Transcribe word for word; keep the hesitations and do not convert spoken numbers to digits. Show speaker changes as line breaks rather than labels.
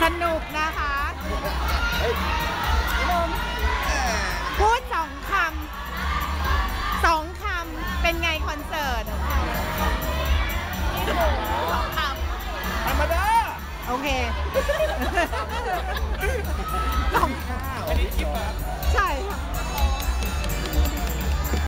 นุกนะคะพูดสองคำสองคำเป็นไงคอนเสิร์ตสองคำธรรมดาโอเคสองคำใช่ค่ะ